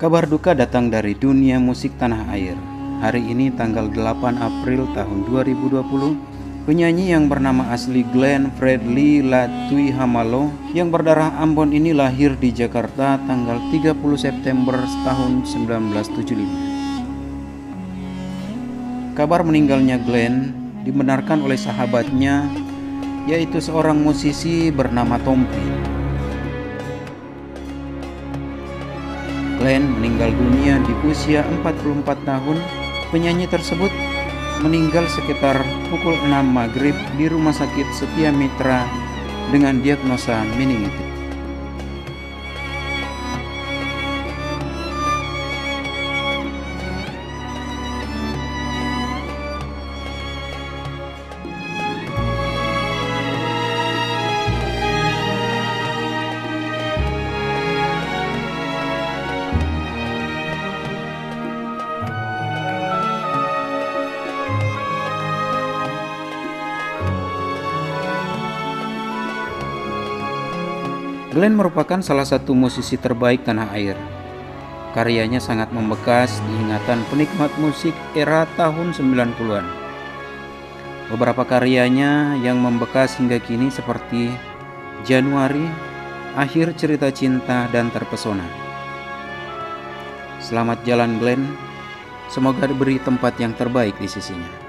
Kabar duka datang dari dunia musik tanah air. Hari ini tanggal 8 April tahun 2020, penyanyi yang bernama asli Glenn Fredly Latuihamalo yang berdarah Ambon ini lahir di Jakarta tanggal 30 September tahun 1975. Kabar meninggalnya Glenn dibenarkan oleh sahabatnya, yaitu seorang musisi bernama Tompi. Glenn meninggal dunia di usia 44 tahun. Penyanyi tersebut meninggal sekitar pukul 6 maghrib di Rumah Sakit Setia Mitra dengan diagnosa meningitis. Glenn merupakan salah satu musisi terbaik tanah air. Karyanya sangat membekas di ingatan penikmat musik era tahun 90-an. Beberapa karyanya yang membekas hingga kini seperti Januari, Akhir Cerita Cinta, dan Terpesona. Selamat jalan Glenn, semoga diberi tempat yang terbaik di sisinya.